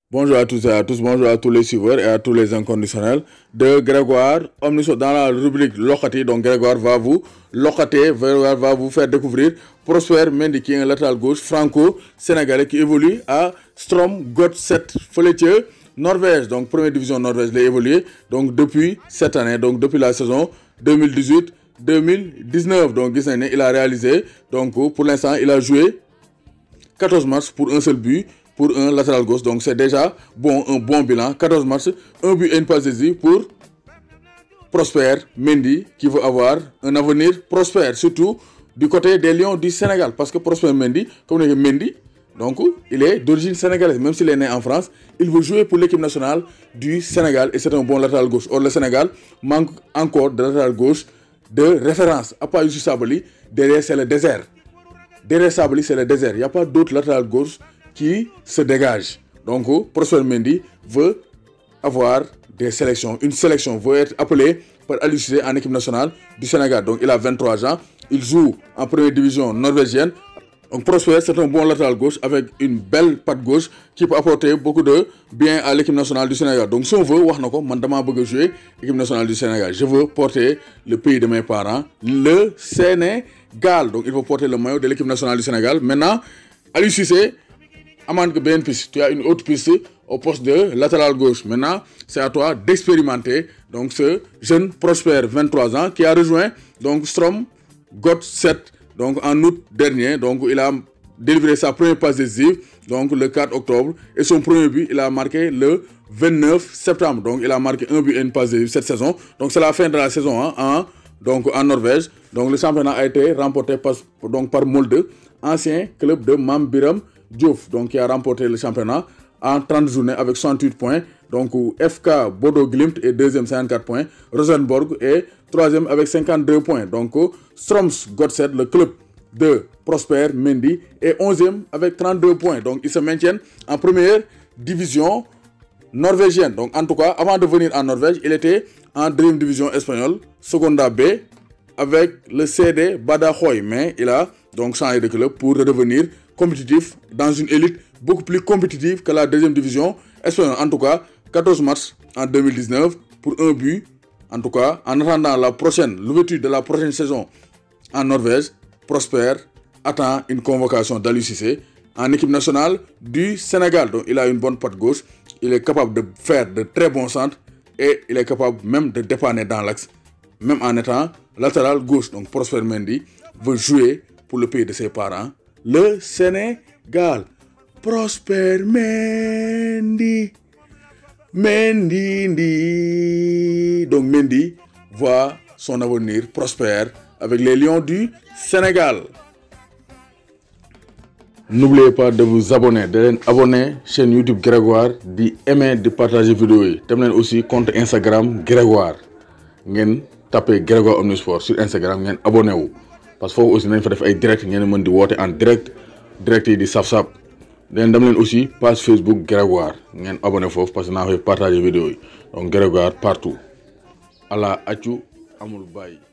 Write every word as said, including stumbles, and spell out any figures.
Bonjour à tous et à tous, bonjour à tous les suiveurs et à tous les inconditionnels de Grégoire Omnisport dans la rubrique Lokati. Donc Grégoire va vous locater, Grégoire va vous faire découvrir Prosper Mendy qui est un latéral gauche franco-sénégalais qui évolue à Strom Godset Fletcher, Norvège. Donc première division Norvège, il a évolué donc depuis cette année, donc depuis la saison deux mille dix-huit deux mille dix-neuf. Donc il a réalisé, donc pour l'instant il a joué quatorze matchs pour un seul but pour un latéral gauche. Donc c'est déjà bon, un bon bilan. quatorze matchs, un but et une passe décisive pour Prosper Mendy qui veut avoir un avenir prospère, surtout du côté des Lions du Sénégal. Parce que Prosper Mendy, comme on dit Mendy, donc il est d'origine sénégalaise. Même s'il est né en France, il veut jouer pour l'équipe nationale du Sénégal et c'est un bon latéral gauche. Or le Sénégal manque encore de latéral gauche de référence. À part Youssouf Sabaly, derrière c'est le désert. Derrière Sabaly, c'est le désert. Il n'y a pas d'autre latéral gauche qui se dégage. Donc, Prosper Mendy veut avoir des sélections. Une sélection veut être appelé par Aliou Cissé en équipe nationale du Sénégal. Donc, il a vingt-trois ans. Il joue en première division norvégienne. Donc, Prosper, c'est un bon latéral gauche avec une belle patte gauche qui peut apporter beaucoup de bien à l'équipe nationale du Sénégal. Donc, si on veut, je veux jouer l'équipe nationale du Sénégal. Je veux porter le pays de mes parents, le Sénégal. Donc, il faut porter le maillot de l'équipe nationale du Sénégal. Maintenant, Aliou Cissé, amende que une piste. Tu as une autre piste au poste de latéral gauche. Maintenant, c'est à toi d'expérimenter donc ce jeune Prosper, vingt-trois ans, qui a rejoint donc Strom Godset donc en août dernier. Donc il a délivré sa première passe décisive donc le quatre octobre et son premier but il a marqué le vingt-neuf septembre. Donc il a marqué un but et une passe décisive cette saison. Donc c'est la fin de la saison hein, en donc en Norvège. Donc le championnat a été remporté par donc par Molde, ancien club de Mame Biram Diouf, donc qui a remporté le championnat en trente journées avec soixante-huit points. Donc F K Bodo Glimt est deuxième, cinquante-quatre points. Rosenborg est troisième avec cinquante-deux points. Donc Stroms Godset, le club de Prosper Mendy, est onzième avec trente-deux points. Donc ils se maintiennent en première division norvégienne. Donc en tout cas, avant de venir en Norvège, il était en deuxième division espagnole, Seconda B, avec le C D Badajoz. Mais il a donc changé de club pour redevenir compétitif dans une élite beaucoup plus compétitive que la deuxième division espagnole. En tout cas, quatorze matchs en deux mille dix-neuf pour un but. En tout cas, en attendant la prochaine, l'ouverture de la prochaine saison en Norvège, Prosper attend une convocation d'Aliou Cissé en équipe nationale du Sénégal. Donc il a une bonne patte gauche, il est capable de faire de très bons centres et il est capable même de dépanner dans l'axe, même en étant latéral gauche. Donc Prosper Mendy veut jouer pour le pays de ses parents, le Sénégal. Prosper Mendy, Mendy, Mendy. Donc Mendy voit son avenir prospère avec les Lions du Sénégal. N'oubliez pas de vous abonner, de vous abonner à la chaîne YouTube Grégoire, d'aimer, de partager la vidéo. Vous aussi compte Instagram Grégoire. Vous tapez Grégoire Omnisport sur Instagram, vous abonnez-vous. Parce que vous aussi vous faire des directs, vous pouvez en direct, direct et saf saf. Vous avez aussi page Facebook Grégoire. Vous abonnez-vous parce que vous partager la vidéo. Donc Grégoire partout. Allah Achou Amoul Baye.